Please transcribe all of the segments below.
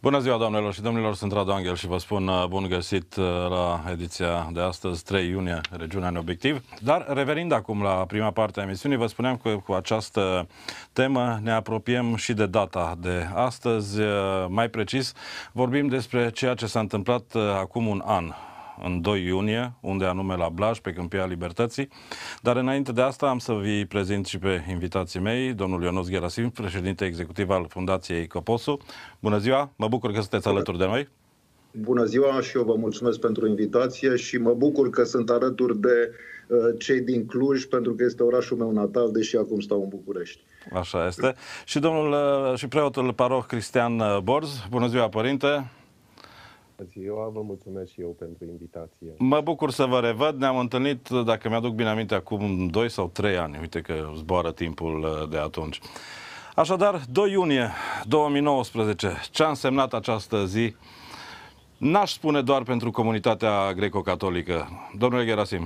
Bună ziua, doamnelor și domnilor, sunt Radu Angel și vă spun bun găsit la ediția de astăzi, 3 iunie, Regiunea Neobiectiv. Dar revenind acum la prima parte a emisiunii, vă spuneam că cu această temă ne apropiem și de data de astăzi. Mai precis, vorbim despre ceea ce s-a întâmplat acum un an, în 2 iunie, unde anume la Blaj, pe Câmpia Libertății. Dar înainte de asta am să vi prezint și pe invitații mei, domnul Ionuț Gherasim, președinte executiv al Fundației Coposu. Bună ziua, mă bucur că sunteți alături de noi. Bună ziua și eu vă mulțumesc pentru invitație și mă bucur că sunt alături de cei din Cluj, pentru că este orașul meu natal, deși acum stau în București. Așa este. Și domnul și preotul paroh Cristian Borz. Bună ziua, părinte. Ziua, vă mulțumesc și eu pentru invitație. Mă bucur să vă revăd. Ne-am întâlnit, dacă mi-aduc bine aminte, acum 2 sau 3 ani. Uite că zboară timpul de atunci. Așadar, 2 iunie 2019, ce a însemnat această zi? N-aș spune doar pentru comunitatea greco-catolică. Domnule Gherasim.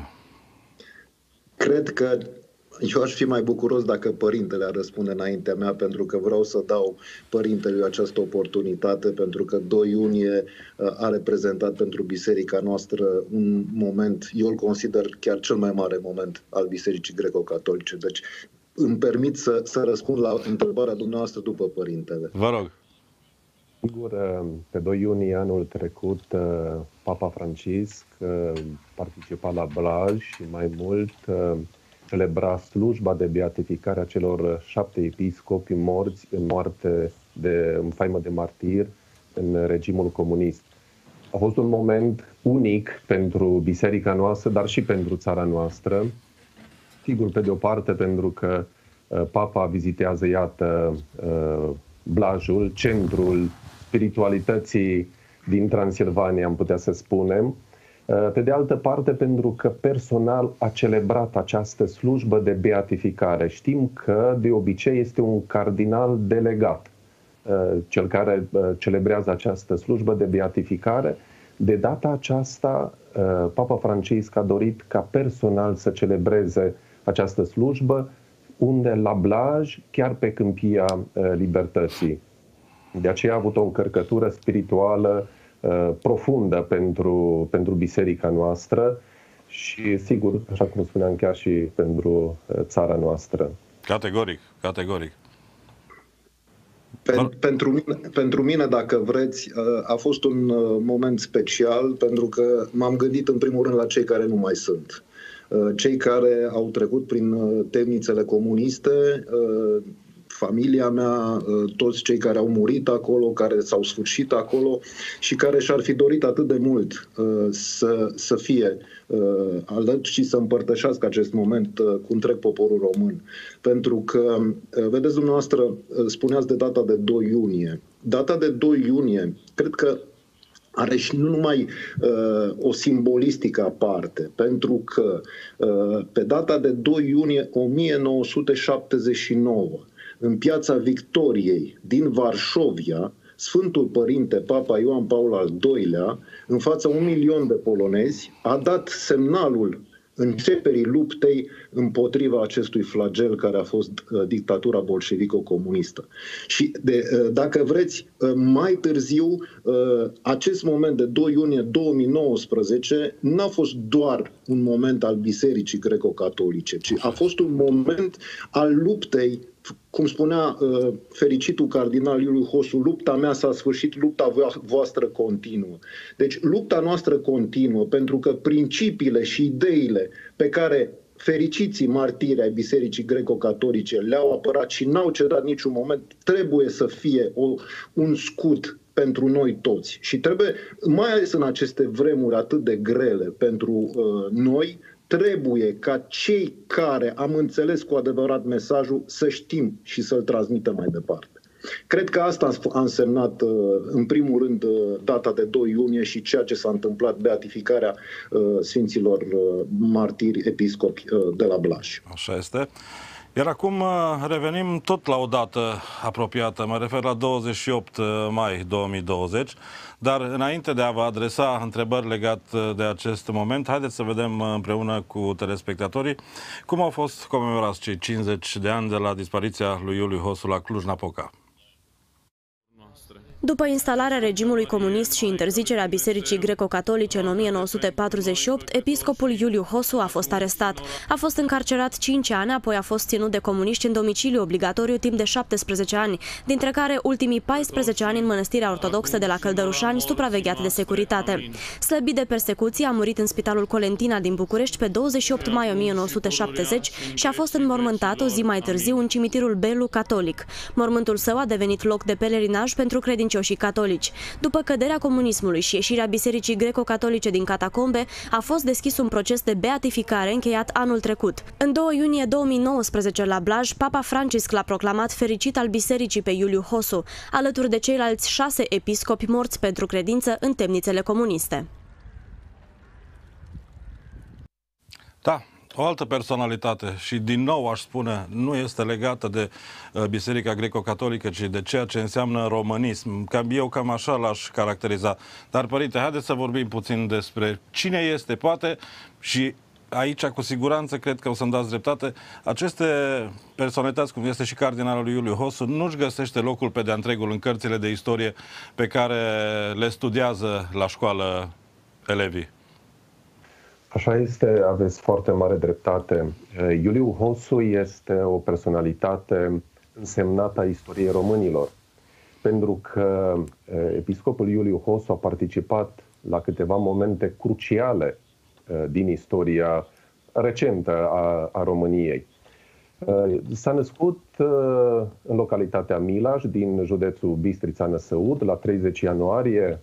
Cred că eu aș fi mai bucuros dacă părintele ar răspunde înaintea mea, pentru că vreau să dau părintelui această oportunitate, pentru că 2 iunie a reprezentat pentru biserica noastră un moment, eu îl consider chiar cel mai mare moment al bisericii greco-catolice. Deci îmi permit să răspund la întrebarea dumneavoastră după părintele. Vă rog. Sigur, pe 2 iunie anul trecut, Papa Francisc participa la Blaj și mai mult celebra slujba de beatificare a celor 7 episcopi morți în faimă de martir în regimul comunist. A fost un moment unic pentru biserica noastră, dar și pentru țara noastră. Sigur, pe de o parte, pentru că Papa vizitează, iată, Blajul, centrul spiritualității din Transilvania, am putea să spunem. Pe de altă parte, pentru că personal a celebrat această slujbă de beatificare. Știm că de obicei este un cardinal delegat, cel care celebrează această slujbă de beatificare. De data aceasta, Papa Francisc a dorit ca personal să celebreze această slujbă, unde la Blaj, chiar pe Câmpia Libertății. De aceea a avut o încărcătură spirituală profundă pentru biserica noastră și, sigur, așa cum spuneam, chiar și pentru țara noastră. Categoric, categoric. Pentru mine, dacă vreți, a fost un moment special, pentru că m-am gândit în primul rând la cei care nu mai sunt. Cei care au trecut prin temnițele comuniste, familia mea, toți cei care au murit acolo, care s-au sfârșit acolo și care și-ar fi dorit atât de mult să fie alături și să împărtășească acest moment cu întreg poporul român. Pentru că, vedeți dumneavoastră, spuneați de data de 2 iunie. Data de 2 iunie, cred că are și nu numai o simbolistică aparte, pentru că pe data de 2 iunie 1979, în Piața Victoriei din Varșovia, Sfântul Părinte Papa Ioan Paul al II-lea, în fața 1 milion de polonezi, a dat semnalul începerii luptei împotriva acestui flagel care a fost dictatura bolșevico-comunistă. Și dacă vreți, mai târziu, acest moment de 2 iunie 2019 n-a fost doar un moment al bisericii greco-catolice, ci a fost un moment al luptei, cum spunea fericitul cardinal Iuliu Hosu, lupta mea s-a sfârșit, lupta voastră continuă. Deci lupta noastră continuă, pentru că principiile și ideile pe care fericiții martiri ai bisericii greco-catolice le-au apărat și n-au cedat niciun moment, trebuie să fie un scut pentru noi toți. Și trebuie, mai ales în aceste vremuri atât de grele pentru noi, trebuie ca cei care am înțeles cu adevărat mesajul să știm și să-l transmitem mai departe. Cred că asta a însemnat, în primul rând, data de 2 iunie și ceea ce s-a întâmplat, beatificarea Sfinților Martiri Episcopi de la Blaj. Așa este. Iar acum revenim tot la o dată apropiată, mă refer la 28 mai 2020, dar înainte de a vă adresa întrebări legate de acest moment, haideți să vedem împreună cu telespectatorii cum au fost comemorați cei 50 de ani de la dispariția lui Iuliu Hosu la Cluj-Napoca. După instalarea regimului comunist și interzicerea Bisericii Greco-Catolice în 1948, episcopul Iuliu Hosu a fost arestat. A fost încarcerat 5 ani, apoi a fost ținut de comuniști în domiciliu obligatoriu timp de 17 ani, dintre care ultimii 14 ani în mănăstirea ortodoxă de la Căldărușani, supravegheat de securitate. Slăbit de persecuții, a murit în Spitalul Colentina din București pe 28 mai 1970 și a fost înmormântat o zi mai târziu în cimitirul Belu Catolic. Mormântul său a devenit loc de pelerinaj pentru credincioșii catolici. După căderea comunismului și ieșirea Bisericii Greco-Catolice din catacombe, a fost deschis un proces de beatificare încheiat anul trecut. În 2 iunie 2019, la Blaj, Papa Francisc l-a proclamat fericit al bisericii pe Iuliu Hosu, alături de ceilalți 6 episcopi morți pentru credință în temnițele comuniste. Da. O altă personalitate și din nou aș spune, nu este legată de Biserica Greco-Catolică, ci de ceea ce înseamnă românism. Eu cam așa l-aș caracteriza. Dar, părinte, haideți să vorbim puțin despre cine este, poate, și aici cu siguranță cred că o să-mi dați dreptate. Aceste personalități, cum este și cardinalul Iuliu Hosu, nu-și găsește locul pe de-a întregul în cărțile de istorie pe care le studiază la școală elevii. Așa este, aveți foarte mare dreptate. Iuliu Hosu este o personalitate însemnată a istoriei românilor, pentru că episcopul Iuliu Hosu a participat la câteva momente cruciale din istoria recentă a României. S-a născut în localitatea Milaș, din județul Bistrița-Năsăud, la 30 ianuarie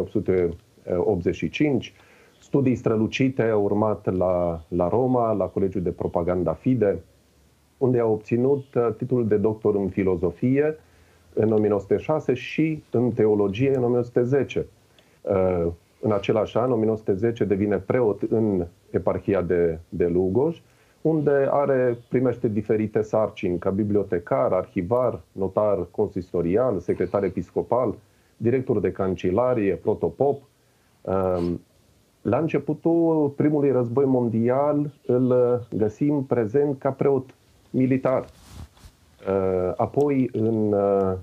1885. Studii strălucite au urmat la Roma, la Colegiul de Propaganda Fide, unde a obținut titlul de doctor în filozofie în 1906 și în teologie în 1910. În același an, 1910, devine preot în eparhia de Lugoj, unde primește diferite sarcini ca bibliotecar, arhivar, notar consistorial, secretar episcopal, director de cancelarie, protopop. La începutul primului război mondial îl găsim prezent ca preot militar. Apoi, în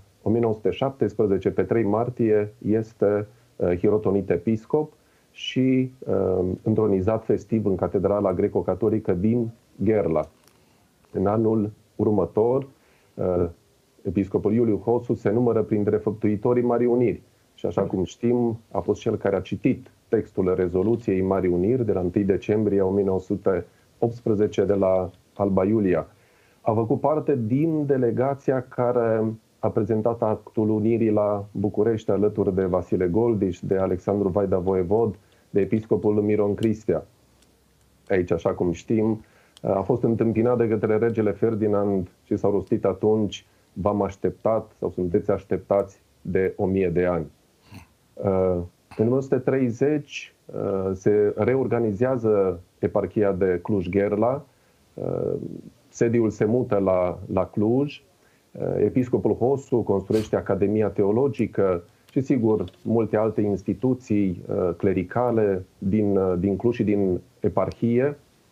1917, pe 3 martie, este hirotonit episcop și întronizat festiv în Catedrala Greco-Catolică din Gherla. În anul următor, episcopul Iuliu Hosu se numără printre făptuitorii Marii Uniri și, așa cum știm, a fost cel care a citit textul rezoluției Marii Uniri de la 1 decembrie 1918 de la Alba Iulia. A făcut parte din delegația care a prezentat actul unirii la București alături de Vasile Goldiș, de Alexandru Vaida Voievod, de episcopul Miron Cristea. Aici, așa cum știm, a fost întâmpinat de către regele Ferdinand și s-au rostit atunci: v-am așteptat sau sunteți așteptați de 1000 de ani. În 1930 se reorganizează eparhia de Cluj-Gherla, sediul se mută la Cluj, episcopul Hosu construiește Academia Teologică și, sigur, multe alte instituții clericale din Cluj și din eparhie,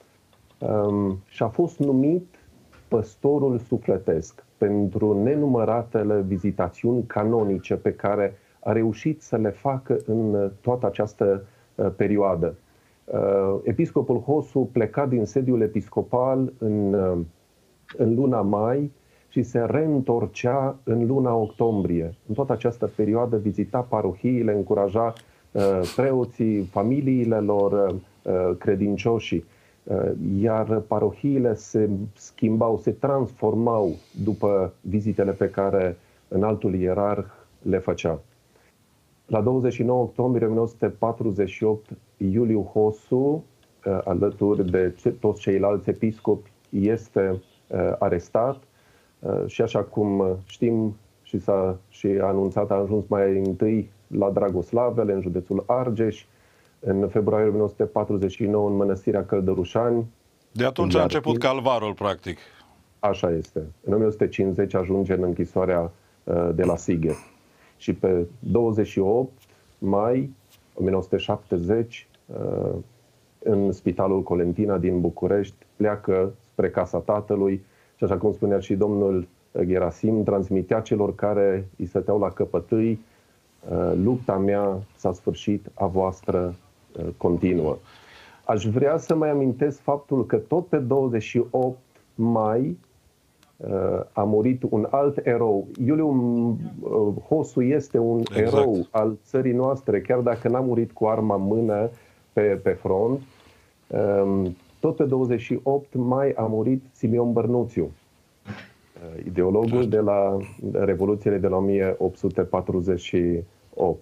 și a fost numit păstorul sufletesc pentru nenumăratele vizitațiuni canonice pe care a reușit să le facă în toată această perioadă. Episcopul Hosu pleca din sediul episcopal în luna mai și se reîntorcea în luna octombrie. În toată această perioadă vizita parohiile, încuraja preoții, familiile lor, credincioșii. Iar parohiile se schimbau, se transformau după vizitele pe care înaltul ierarh le făcea. La 29 octombrie 1948, Iuliu Hosu, alături de toți ceilalți episcopi, este arestat și, așa cum știm și s-a anunțat, a ajuns mai întâi la Dragoslavele, în județul Argeș, în februarie 1949 în mănăstirea Căldărușani. De atunci a început calvarul, practic. Așa este. În 1950 ajunge în închisoarea de la Sighet. Și pe 28 mai 1970, în Spitalul Colentina din București, pleacă spre casa tatălui și, așa cum spunea și domnul Gerasim transmitea celor care îi stăteau la căpătâi: lupta mea s-a sfârșit, a voastră continuă. Aș vrea să mai amintesc faptul că tot pe 28 mai a murit un alt erou. Iuliu Hosu este un erou al țării noastre, chiar dacă n-a murit cu arma în mână pe front. Tot pe 28 mai a murit Simeon Bărnuțiu, ideologul de la Revoluțiile de la 1848.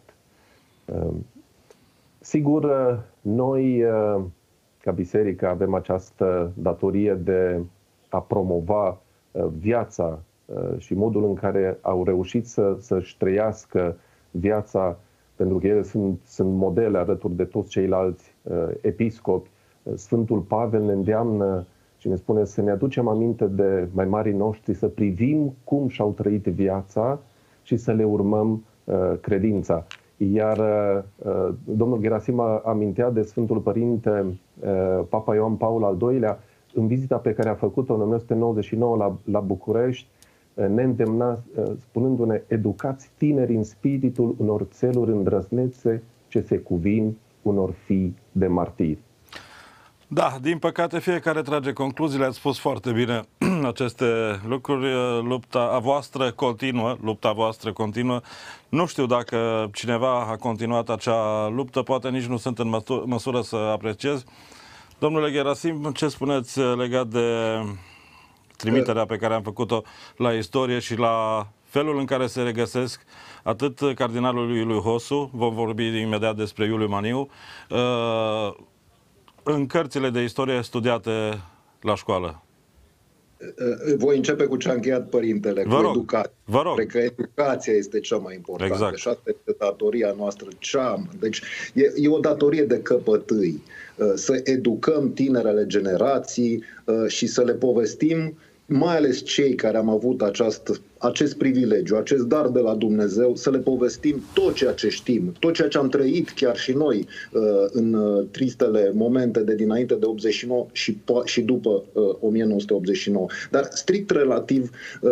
Sigur, noi, ca biserică, avem această datorie de a promova viața și modul în care au reușit să-și trăiască viața, pentru că ele sunt modele alături de toți ceilalți episcopi. Sfântul Pavel ne îndeamnă și ne spune să ne aducem aminte de mai marii noștri, să privim cum și-au trăit viața și să le urmăm credința. Iar domnul Gerasim amintea de Sfântul Părinte Papa Ioan Paul al II-lea, în vizita pe care a făcut-o în 1999 la București, ne îndemna spunându-ne: educați tineri în spiritul unor țeluri îndrăznețe ce se cuvin unor fii de martiri. Da, din păcate fiecare trage concluziile, ați spus foarte bine aceste lucruri, lupta voastră continuă. Nu știu dacă cineva a continuat acea luptă, poate nici nu sunt în măsură să apreciez. Domnule Gerasim, ce spuneți legat de trimiterea pe care am făcut-o la istorie și la felul în care se regăsesc atât cardinalul Iuliu Hosu, vom vorbi imediat despre Iuliu Maniu, în cărțile de istorie studiate la școală? Voi începe cu ce a încheiat părintele, cu educația. Vă rog. Cred că educația este cea mai importantă. Exact. Și asta este datoria noastră. Deci e o datorie de căpătâi. Să educăm tinerele generații și să le povestim, mai ales cei care am avut acest privilegiu, acest dar de la Dumnezeu, să le povestim tot ceea ce știm, tot ceea ce am trăit chiar și noi în tristele momente de dinainte de 89 și după 1989. Dar strict relativ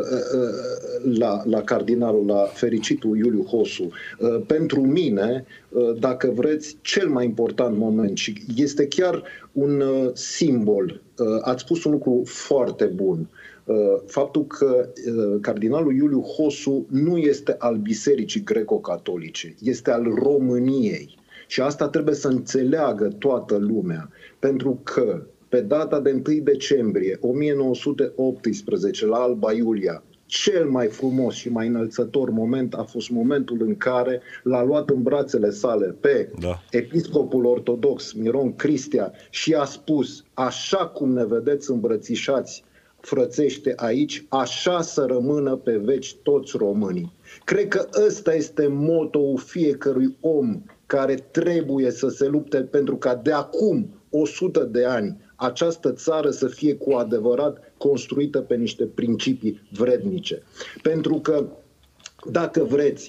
la cardinalul, la fericitul Iuliu Hosu, pentru mine, dacă vreți, cel mai important moment, și este chiar un simbol. Ați spus un lucru foarte bun. Faptul că cardinalul Iuliu Hosu nu este al Bisericii Greco-Catolice, este al României. Și asta trebuie să înțeleagă toată lumea. Pentru că pe data de 1 decembrie 1918, la Alba Iulia, cel mai frumos și mai înălțător moment a fost momentul în care l-a luat în brațele sale pe episcopul ortodox Miron Cristea și a spus: așa cum ne vedeți îmbrățișați frățește aici, așa să rămână pe veci toți românii. Cred că ăsta este motoul fiecărui om care trebuie să se lupte pentru ca de acum 100 de ani această țară să fie cu adevărat construită pe niște principii vrednice. Pentru că, dacă vreți,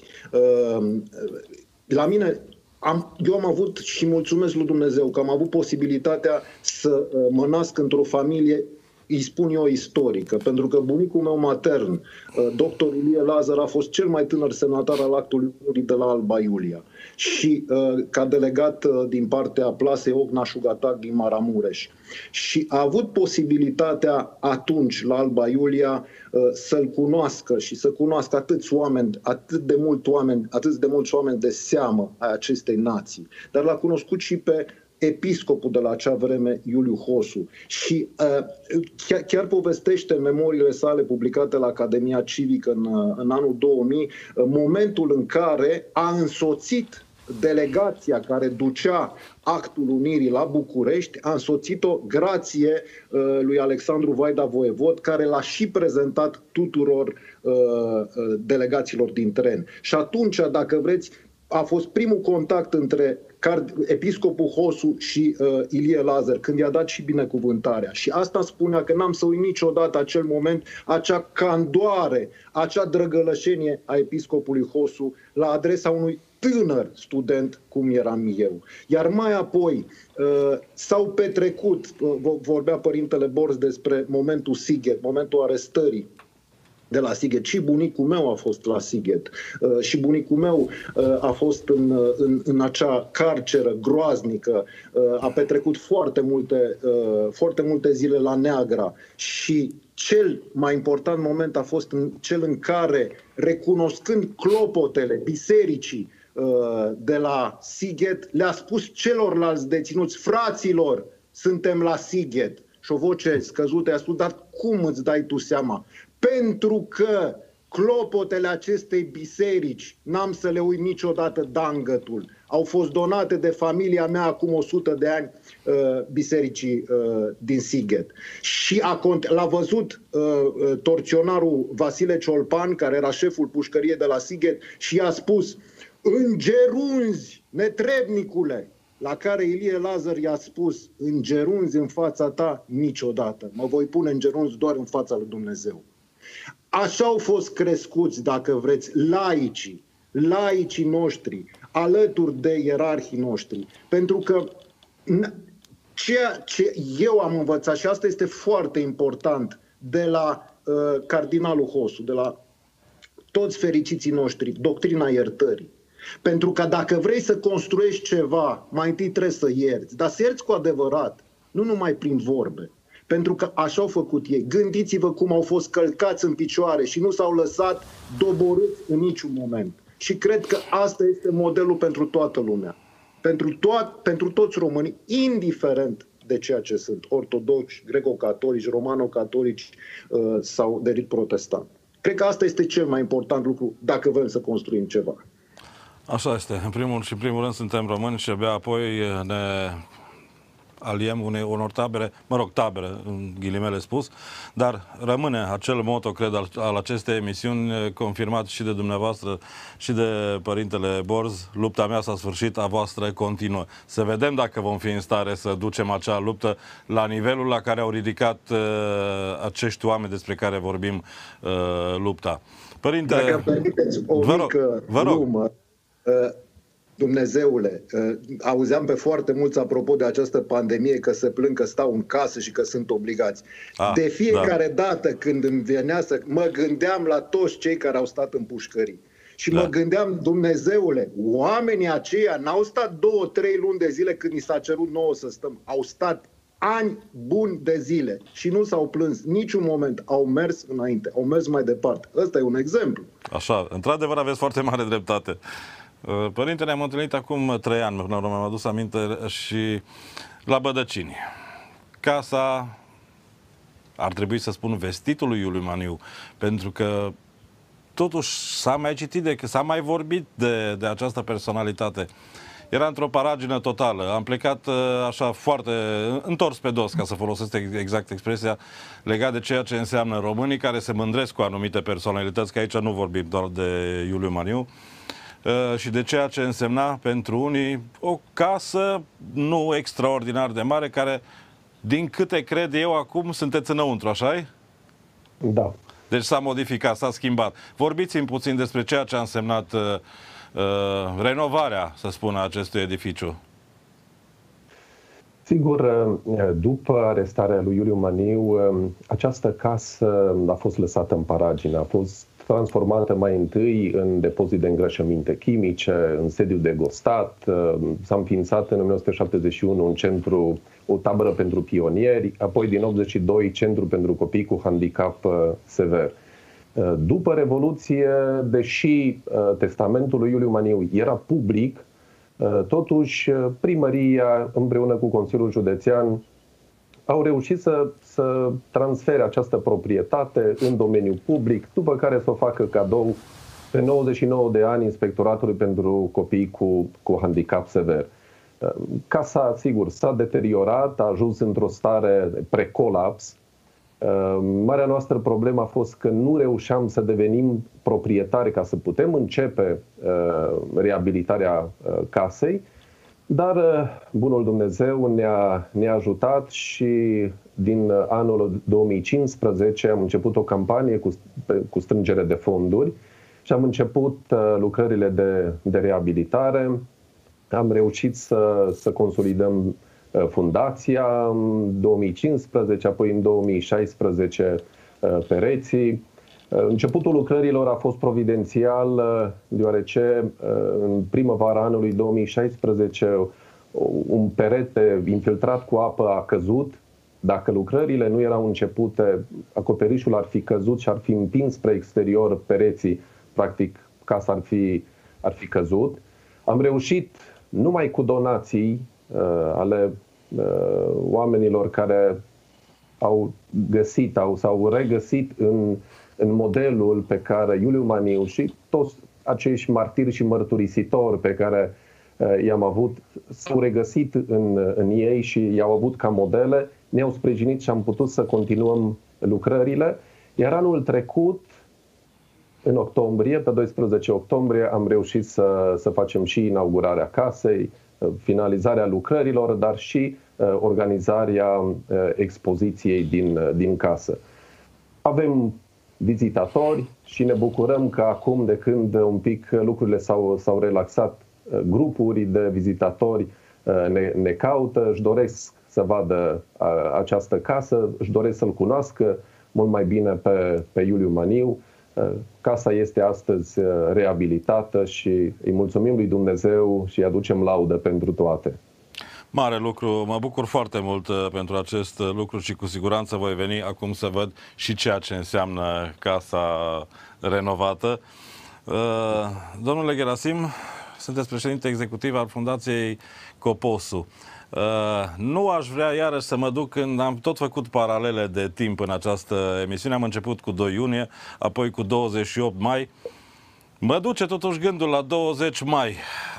la mine eu am avut, și mulțumesc lui Dumnezeu că am avut posibilitatea să mă nasc într-o familie, îi spun eu, istorică, pentru că bunicul meu matern, doctor Ilie Lazar, a fost cel mai tânăr semnatar al actului de la Alba Iulia și ca delegat din partea plasei Ocna-Șugatag din Maramureș. Și a avut posibilitatea atunci, la Alba Iulia, să-l cunoască și să cunoască atâți de mulți oameni de seamă ai acestei nații. Dar l-a cunoscut și pe episcopul de la acea vreme, Iuliu Hosu. Și chiar povestește în memoriile sale publicate la Academia Civică în anul 2000, momentul în care a însoțit delegația care ducea actul unirii la București, a însoțit-o grație lui Alexandru Vaida Voievod, care l-a și prezentat tuturor delegaților din teren. Și atunci, dacă vreți, a fost primul contact între episcopul Hosu și Ilie Lazar, când i-a dat și binecuvântarea. Și asta spunea că n-am să uit niciodată acel moment, acea candoare, acea drăgălășenie a episcopului Hosu la adresa unui tânăr student cum eram eu. Iar mai apoi s-au petrecut, vorbea părintele Borz despre momentul Sighet, momentul arestării de la Sighet. Și bunicul meu a fost la Sighet. Și bunicul meu a fost în acea carceră groaznică. A petrecut foarte multe zile la Neagra. Și cel mai important moment a fost cel în care, recunoscând clopotele bisericii de la Sighet, le-a spus celorlalți deținuți: fraților, suntem la Sighet. Și o voce scăzută i-a spus: dar cum îți dai tu seama? Pentru că clopotele acestei biserici, n-am să le uit niciodată dangătul, au fost donate de familia mea acum 100 de ani bisericii din Sighet. Și l-a văzut torționarul Vasile Ciolpan, care era șeful pușcăriei de la Sighet, și i-a spus: îngerunzi, netrebnicule! La care Ilie Lazar i-a spus: îngerunzi în fața ta niciodată, mă voi pune îngerunzi doar în fața lui Dumnezeu. Așa au fost crescuți, dacă vreți, laicii noștri, alături de ierarhii noștri. Pentru că ceea ce eu am învățat, și asta este foarte important, de la cardinalul Hosu, de la toți fericiții noștri, doctrina iertării. Pentru că dacă vrei să construiești ceva, mai întâi trebuie să ierți, dar să ierți cu adevărat, nu numai prin vorbe. Pentru că așa au făcut ei. Gândiți-vă cum au fost călcați în picioare și nu s-au lăsat doborâți în niciun moment. Și cred că asta este modelul pentru toată lumea. Pentru toți românii, indiferent de ceea ce sunt, ortodoxi, greco-catolici, romano-catolici sau de rit protestant. Cred că asta este cel mai important lucru dacă vrem să construim ceva. Așa este. În primul rând suntem români și abia apoi ne aliem unor tabere, tabere, în ghilimele spus, dar rămâne acel moto, cred, al acestei emisiuni, confirmat și de dumneavoastră și de Părintele Borz: lupta mea s-a sfârșit, a voastră continuă. Să vedem dacă vom fi în stare să ducem acea luptă la nivelul la care au ridicat acești oameni despre care vorbim lupta. Părinte, dacă permiteți o mică glumă, Dumnezeule, auzeam pe foarte mulți apropo de această pandemie că se plâng că stau în casă și că sunt obligați. De fiecare dată când îmi venea mă gândeam la toți cei care au stat în pușcării. Și mă gândeam: Dumnezeule, oamenii aceia n-au stat 2-3 luni de zile când ni s-a cerut nouă să stăm. Au stat ani buni de zile și nu s-au plâns niciun moment. Au mers înainte, au mers mai departe. Ăsta e un exemplu. Așa, într-adevăr aveți foarte mare dreptate. Părinte, ne-am întâlnit acum 3 ani, mi-am adus aminte, și la Bădăcini. Casa, ar trebui să spun, vestitul lui Iuliu Maniu, pentru că totuși s-a mai citit, s-a mai vorbit de această personalitate. Era într-o paragină totală. Am plecat așa foarte întors pe dos, ca să folosesc exact expresia, legat de ceea ce înseamnă românii care se mândresc cu anumite personalități, că aici nu vorbim doar de Iuliu Maniu, și de ceea ce însemna pentru unii o casă nu extraordinar de mare, care, din câte cred eu acum, sunteți înăuntru, așa-i? Da. Deci s-a modificat, s-a schimbat. Vorbiți-mi puțin despre ceea ce a însemnat renovarea, să spun, acestui edificiu. Sigur, după arestarea lui Iuliu Maniu, această casă a fost lăsată în paragină, a fost transformată mai întâi în depozit de îngrășăminte chimice, în sediu de gostat. S-a înființat în 1971 un centru, o tabără pentru pionieri, apoi din 82 centru pentru copii cu handicap sever. După Revoluție, deși testamentul lui Iuliu Maniu era public, totuși primăria împreună cu Consiliul Județean au reușit să transfere această proprietate în domeniul public, după care să o facă cadou pe 99 de ani Inspectoratului pentru copii cu handicap sever. Casa, sigur, s-a deteriorat, a ajuns într-o stare precolaps. Marea noastră problemă a fost că nu reușeam să devenim proprietari ca să putem începe reabilitarea casei, dar bunul Dumnezeu ne-a ajutat și din anul 2015 am început o campanie cu strângere de fonduri și am început lucrările de reabilitare. Am reușit să consolidăm fundația în 2015, apoi în 2016 pereții. Începutul lucrărilor a fost providențial, deoarece în primăvara anului 2016 un perete infiltrat cu apă a căzut. Dacă lucrările nu erau începute, acoperișul ar fi căzut și ar fi împins spre exterior pereții, practic casa ar fi căzut. Am reușit numai cu donații ale oamenilor care au găsit s-au regăsit în modelul pe care Iuliu Maniu și toți acești martiri și mărturisitori pe care i-am avut, s-au regăsit în ei și i-au avut ca modele, ne-au sprijinit și am putut să continuăm lucrările. Iar anul trecut, în octombrie, pe 12 octombrie, am reușit să facem și inaugurarea casei, finalizarea lucrărilor, dar și organizarea expoziției din casă. Avem vizitatori și ne bucurăm că acum, de când un pic lucrurile s-au relaxat, grupuri de vizitatori ne caută, își doresc să vadă această casă, își doresc să-l cunoască mult mai bine pe Iuliu Maniu. Casa este astăzi reabilitată și îi mulțumim lui Dumnezeu și îi aducem laudă pentru toate. Mare lucru, mă bucur foarte mult pentru acest lucru și cu siguranță voi veni acum să văd și ceea ce înseamnă casa renovată. Domnule Gerasim, sunteți președinte executiv al Fundației Coposu. Nu aș vrea iarăși să mă duc când am tot făcut paralele de timp în această emisiune. Am început cu 2 iunie, apoi cu 28 mai. Mă duce totuși gândul la 20 mai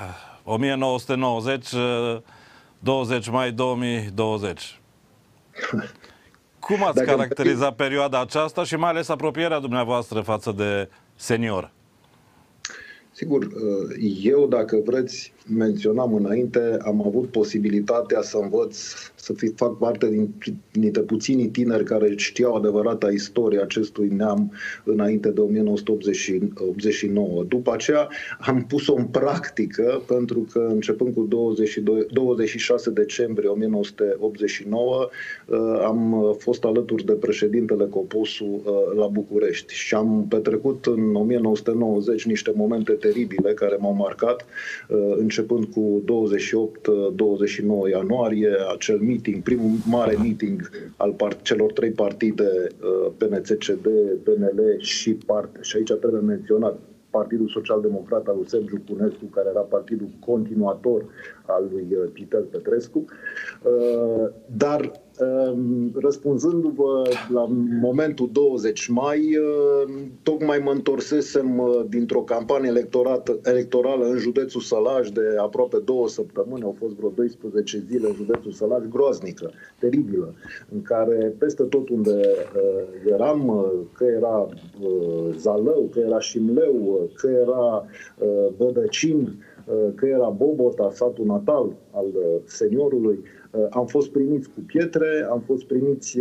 1990, 20 mai 2020. Cum ați caracterizat perioada aceasta și mai ales apropierea dumneavoastră față de senior? Sigur, eu, dacă vreți, menționam înainte, am avut posibilitatea să învăț, fac parte dintre puținii tineri care știau adevărata istoria acestui neam înainte de 1989. După aceea am pus-o în practică, pentru că începând cu 26 decembrie 1989 am fost alături de președintele Coposu la București și am petrecut în 1990 niște momente teribile care m-au marcat, începând cu 28-29 ianuarie, acel meeting, primul mare meeting al celor 3 partide, PNCCD, PNL și aici trebuie menționat Partidul Social-Democrat al lui Sergiu Cunescu, care era partidul continuator al lui Titel Petrescu. Dar răspunzându-vă la momentul 20 mai, tocmai mă întorsesem dintr-o campanie electorală în județul Sălaj de aproape 2 săptămâni, au fost vreo 12 zile în județul Sălaj, groaznică, teribilă, în care peste tot unde eram, că era Zalău, că era Șimleu, că era Bădăcin, că era Bobota, satul natal al seniorului, am fost primiți cu pietre, am fost primiți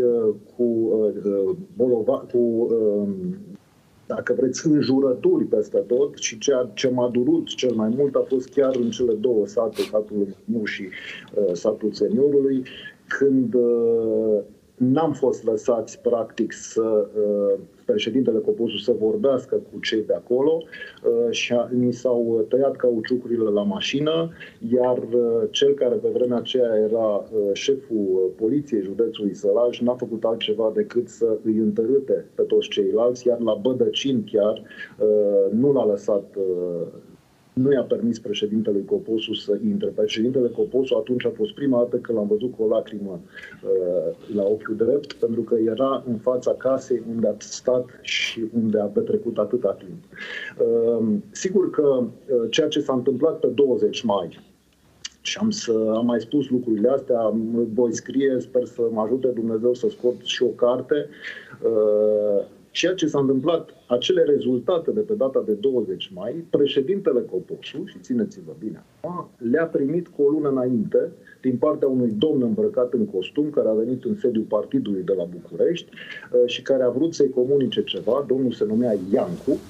dacă vreți, înjurături peste tot și ceea ce m-a durut cel mai mult a fost chiar în cele 2 sate, satul meu și satul seniorului, când n-am fost lăsați practic să președintele Coposu să vorbească cu cei de acolo și mi s-au tăiat cauciucurile la mașină, iar cel care pe vremea aceea era șeful poliției județului Sălaj n-a făcut altceva decât să îi întărâte pe toți ceilalți, iar la Bădăcin chiar nu l-a lăsat, nu i-a permis președintelui Coposu să intre. Președintele Coposu atunci a fost prima dată când l-am văzut cu o lacrimă la ochiul drept, pentru că era în fața casei unde a stat și unde a petrecut atâta timp. Sigur că ceea ce s-a întâmplat pe 20 mai, și am mai spus lucrurile astea, voi scrie, sper să mă ajute Dumnezeu să scot și o carte. Ceea ce s-a întâmplat, acele rezultate de pe data de 20 mai, președintele Coposu, și țineți-vă bine, le-a primit cu o lună înainte din partea unui domn îmbrăcat în costum care a venit în sediul partidului de la București și care a vrut să-i comunice ceva. Domnul se numea Iancu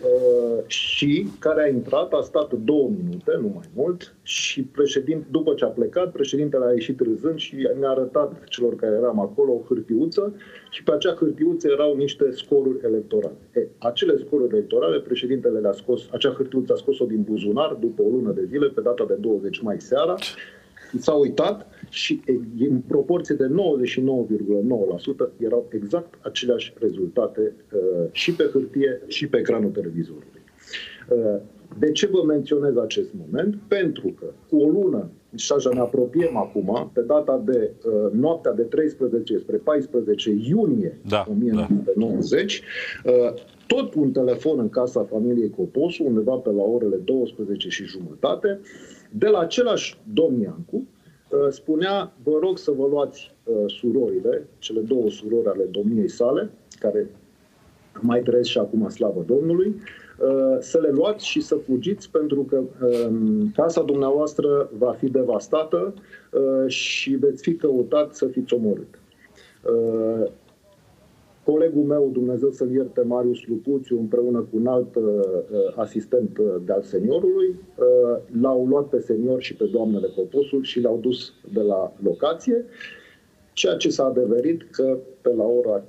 și care a intrat, a stat 2 minute, nu mai mult, și după ce a plecat, președintele a ieșit râzând și ne-a arătat celor care eram acolo o hârtiuță și pe acea hârtiuță erau niște scoruri electorale. Acele scoruri electorale, președintele le-a scos, acea hârtiuță a scos-o din buzunar după o lună de zile, pe data de 20 mai seara, s-a uitat și în proporție de 99,9% erau exact aceleași rezultate și pe hârtie și pe ecranul televizorului. De ce vă menționez acest moment? Pentru că cu o lună, și așa ne apropiem acum, pe data de noaptea de 13 spre 14 iunie 1990, tot un telefon în casa familiei Coposu, undeva pe la orele 12:30, de la același domn Iancu, spunea: vă rog să vă luați surorile, cele 2 surori ale domniei sale, care mai trăiesc și acum, slavă Domnului, să le luați și să fugiți, pentru că casa dumneavoastră va fi devastată și veți fi căutat să fiți omorât. Colegul meu, Dumnezeu să-l ierte, Marius Lupuțiu, împreună cu un alt asistent de-al seniorului, l-au luat pe senior și pe doamnele Coposul și le-au dus de la locație, ceea ce s-a adeverit că pe la ora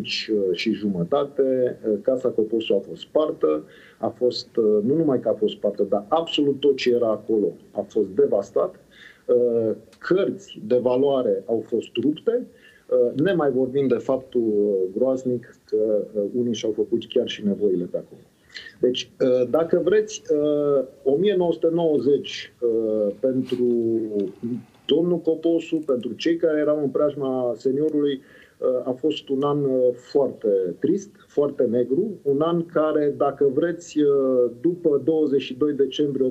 5:30 casa Coposu a fost spartă, nu numai că a fost spartă, dar absolut tot ce era acolo a fost devastat, cărți de valoare au fost rupte, nemai vorbind de faptul groaznic că unii și-au făcut chiar și nevoile pe acolo. Deci, dacă vreți, 1990 pentru domnul Coposu, pentru cei care erau în preajma seniorului, a fost un an foarte trist, foarte negru, un an care, dacă vreți, după 22 decembrie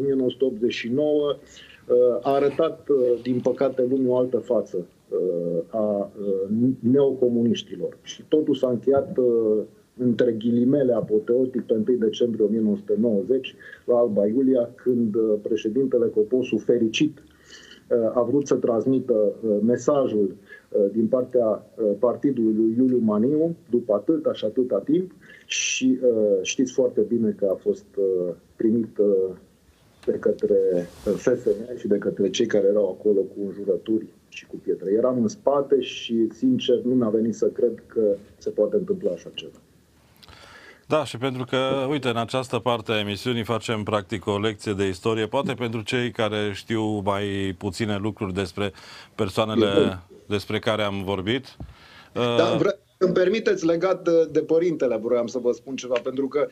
1989, a arătat, din păcate, lumii o altă față a neocomuniștilor. Și totul s-a încheiat între ghilimele apoteotic pe 1 decembrie 1990 la Alba Iulia, când președintele Coposu, fericit, a vrut să transmită mesajul din partea partidului lui Iuliu Maniu după atâta și atâta timp și știți foarte bine că a fost primit de către FSN și de către cei care erau acolo cu înjurături și cu pietre. Eram în spate și, sincer, nu mi-a venit să cred că se poate întâmpla așa ceva. Da, și pentru că, uite, în această parte a emisiunii facem practic o lecție de istorie, poate pentru cei care știu mai puține lucruri despre persoanele despre care am vorbit. Da, îmi permiteți, legat de părintele, vroiam să vă spun ceva, pentru că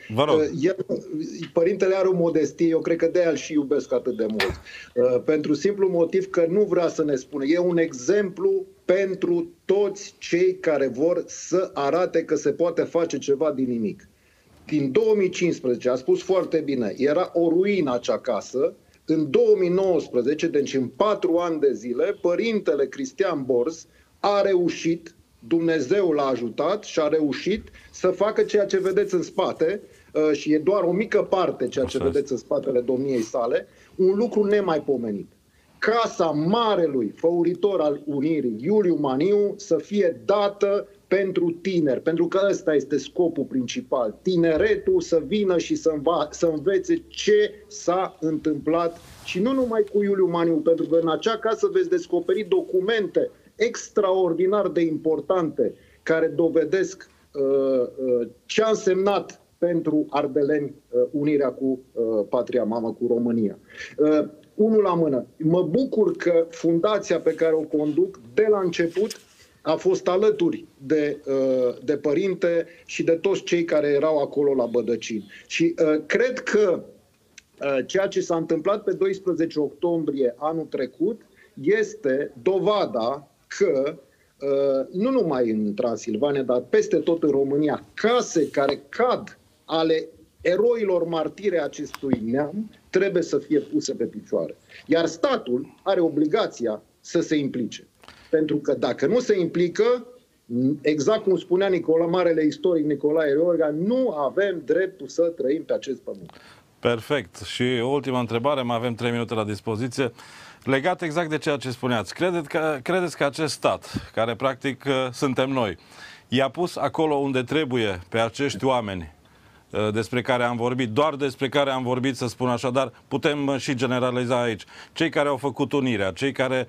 părintele are o modestie, eu cred că de-aia îl și iubesc atât de mult. Pentru simplu motiv că nu vrea să ne spună. E un exemplu pentru toți cei care vor să arate că se poate face ceva din nimic. Din 2015, a spus foarte bine, era o ruină acea casă. În 2019, deci în 4 ani de zile, părintele Cristian Borz a reușit, Dumnezeu l-a ajutat și a reușit să facă ceea ce vedeți în spate, și e doar o mică parte ceea ce vedeți în spatele domniei sale, un lucru nemaipomenit. Casa marelui făuritor al Unirii, Iuliu Maniu, să fie dată pentru tineri, pentru că ăsta este scopul principal. Tineretul să vină și să învețe ce s-a întâmplat și nu numai cu Iuliu Maniu, pentru că în acea casă veți descoperi documente extraordinar de importante care dovedesc ce a însemnat pentru ardeleni unirea cu patria mamă, cu România. Unul la mână. Mă bucur că fundația pe care o conduc de la început a fost alături de părinte și de toți cei care erau acolo la Bădăcini. Și cred că ceea ce s-a întâmplat pe 12 octombrie anul trecut este dovada că nu numai în Transilvania, dar peste tot în România, case care cad ale eroilor martire acestui neam trebuie să fie puse pe picioare. Iar statul are obligația să se implice. Pentru că dacă nu se implică, exact cum spunea marele istoric Nicolae Iorga, nu avem dreptul să trăim pe acest pământ. Perfect. Și o ultimă întrebare, mai avem 3 minute la dispoziție. Legat exact de ceea ce spuneați, credeți că acest stat, care practic suntem noi, i-a pus acolo unde trebuie pe acești oameni despre care am vorbit, doar despre care am vorbit, să spun așa, dar putem și generaliza aici. Cei care au făcut unirea, cei care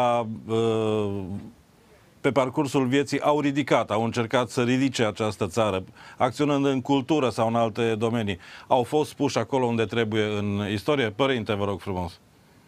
pe parcursul vieții au ridicat, au încercat să ridice această țară, acționând în cultură sau în alte domenii, au fost puși acolo unde trebuie în istorie? Părinte, vă rog frumos.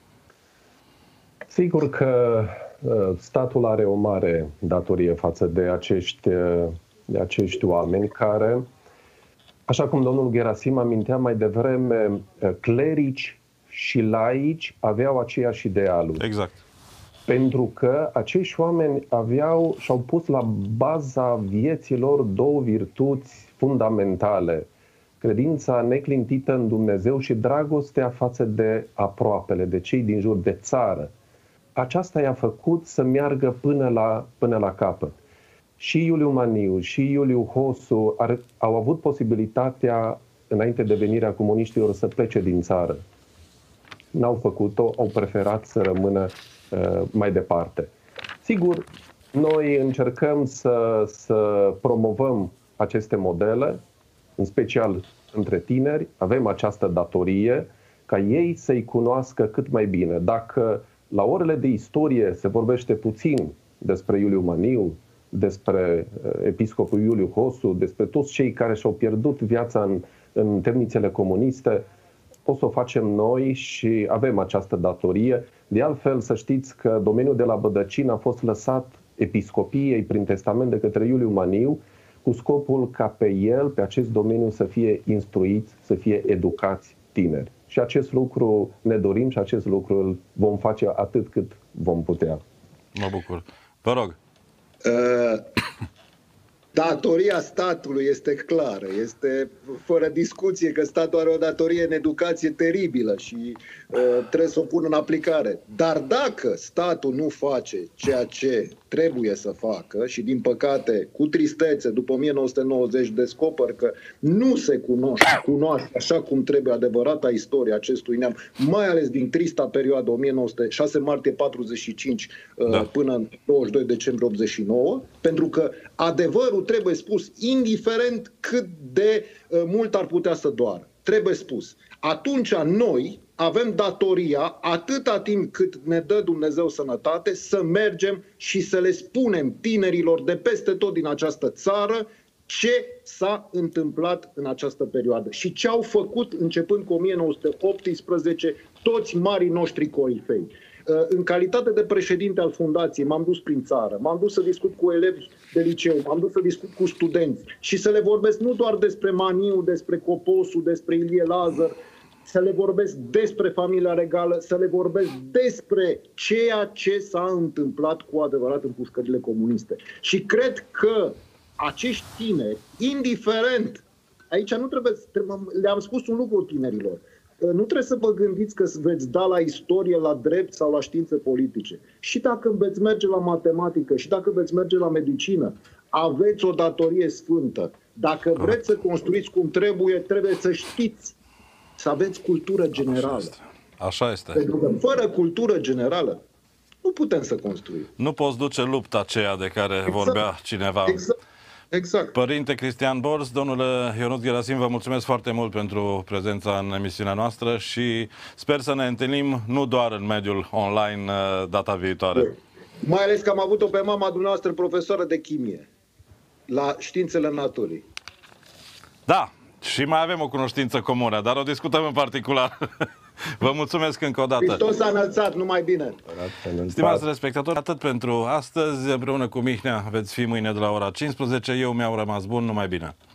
Sigur că statul are o mare datorie față de acești oameni care, așa cum domnul Gherasim amintea mai devreme, clerici și laici aveau aceeași idealuri. Exact. Pentru că acești oameni și-au pus la baza vieților două virtuți fundamentale: credința neclintită în Dumnezeu și dragostea față de aproapele, de cei din jur, de țară. Aceasta i-a făcut să meargă până la capăt. Și Iuliu Maniu și Iuliu Hosu au avut posibilitatea, înainte de venirea comuniștilor, să plece din țară. N-au făcut-o, au preferat să rămână mai departe. Sigur, noi încercăm să promovăm aceste modele, în special între tineri. Avem această datorie ca ei să-i cunoască cât mai bine. Dacă la orele de istorie se vorbește puțin despre Iuliu Maniu, despre episcopul Iuliu Hosu, despre toți cei care și-au pierdut viața în temnițele comuniste, o să o facem noi și avem această datorie. De altfel, să știți că domeniul de la Bădăcin a fost lăsat episcopiei prin testament de către Iuliu Maniu, cu scopul ca pe el, pe acest domeniu, să fie instruiți, să fie educați tineri. Și acest lucru ne dorim și acest lucru îl vom face atât cât vom putea. Mă bucur. Vă rog. Datoria statului este clară, este fără discuție că statul are o datorie în educație teribilă și trebuie să o pună în aplicare. Dar dacă statul nu face ceea ce trebuie să facă și, din păcate, cu tristețe, după 1990 descoper că nu se cunoaște așa cum trebuie adevărata istoria acestui neam, mai ales din trista perioadă 6 martie 45 până în 22 decembrie 89, pentru că adevărul trebuie spus, indiferent cât de mult ar putea să doară. Trebuie spus. Atunci noi avem datoria, atâta timp cât ne dă Dumnezeu sănătate, să mergem și să le spunem tinerilor de peste tot din această țară ce s-a întâmplat în această perioadă și ce au făcut începând cu 1918 toți marii noștri corifei. În calitate de președinte al fundației m-am dus prin țară, m-am dus să discut cu elevi de liceu, m-am dus să discut cu studenți și să le vorbesc nu doar despre Maniu, despre Coposu, despre Ilie Lazar, să le vorbesc despre familia regală, să le vorbesc despre ceea ce s-a întâmplat cu adevărat în pușcările comuniste. Și cred că acești tineri, indiferent, aici nu trebuie, le-am spus un lucru tinerilor, nu trebuie să vă gândiți că veți da la istorie, la drept sau la științe politice. Și dacă veți merge la matematică, și dacă veți merge la medicină, aveți o datorie sfântă. Dacă vreți să construiți cum trebuie, trebuie să știți, să aveți cultură generală. Așa este. Pentru că fără cultură generală nu putem să construim. Nu poți duce lupta aceea de care vorbea cineva. Exact. Părinte Cristian Borz, domnule Ionuț Gherasim, vă mulțumesc foarte mult pentru prezența în emisiunea noastră și sper să ne întâlnim nu doar în mediul online data viitoare. Mai ales că am avut-o pe mama dumneavoastră profesoară de chimie la științele naturii. Da, și mai avem o cunoștință comună, dar o discutăm în particular. Vă mulțumesc încă o dată. Hristos s-a înălțat, numai bine. Stimați respectatori, atât pentru astăzi. Împreună cu Mihnea veți fi mâine de la ora 15. Eu mi-au rămas bun, numai bine.